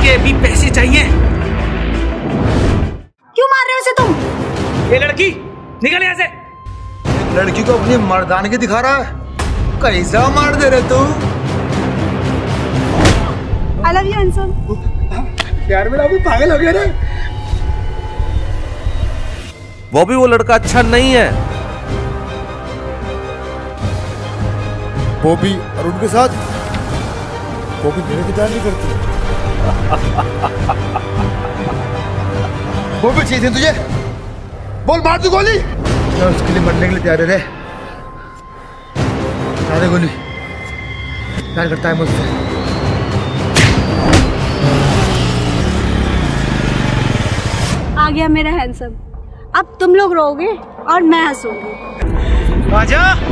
के भी पैसे चाहिए। क्यों मार रहे हो उसे तुम? ये लड़की निकल यहाँ से। लड़की को अपनी मर्दानगी दिखा रहा है, कैसा मार दे रहे तू? I love you handsome. यार मेरा अभी पागल हो गया रे। बॉबी वो लड़का अच्छा नहीं है। बॉबी और उनके साथ बॉबी मेरे की प्यार नहीं करती। बॉबी चाहिए तुझे? बोल, मार तू गोली। मैं उसके लिए मरने के लिए तैयार है। सारे गोली प्यार करता है मुझसे। आ गया मेरा हैंडसम। अब तुम लोग रोओगे और मैं हंसूंगी। आजा।